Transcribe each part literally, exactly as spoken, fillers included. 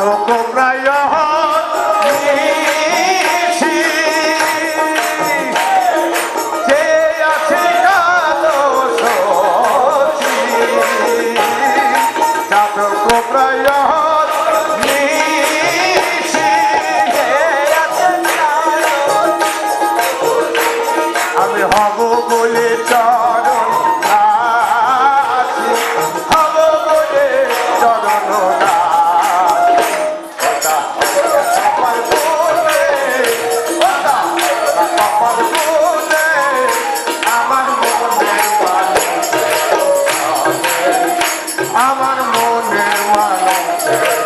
চাতক প্রায় আমি হব বলে চরণ হব বলে চরণ আমার মনের আমার মনের মানুষের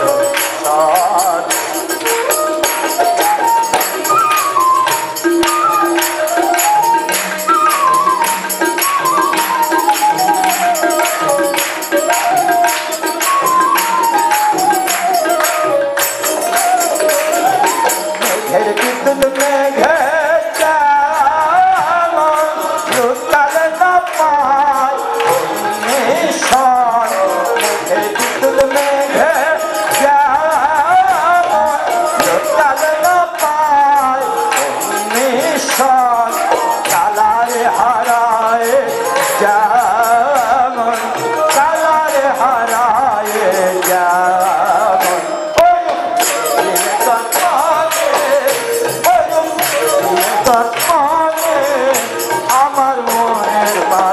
আমার মনের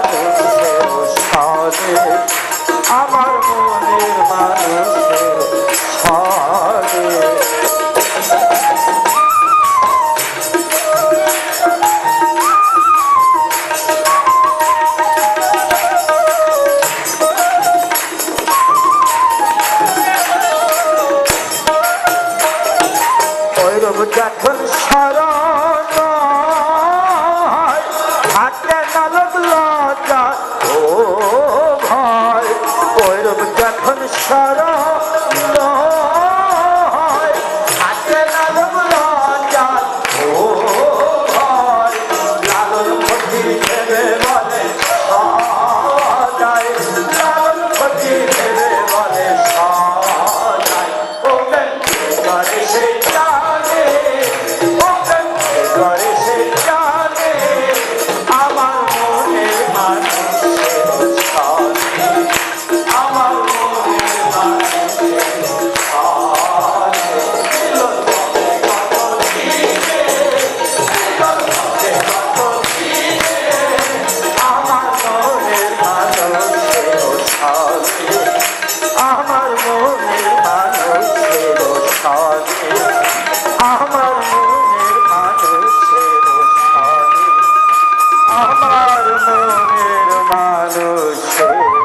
মানুষের সাথে ওইরব যখন স্মরণ হাতে নালক লজ্জা ও ভয় ওইরব যখন স্মরণ হাতে নালক লজ্জা ও ভয় লালন ফকির দেবে বলে সদাই লালন ফকির দেবে বলে সদাই ওকে করে সেই জানে ওকে করে সেই জানে আমার মনের মানুষের সাথে আমার মনের মানুষের সাথে কত দিনে কত দিনে আমার মনের মানুষের সাথে আমার মনের মানুষের সাথে আমার মনের মানুষের সাথে আমার মনের মানুষের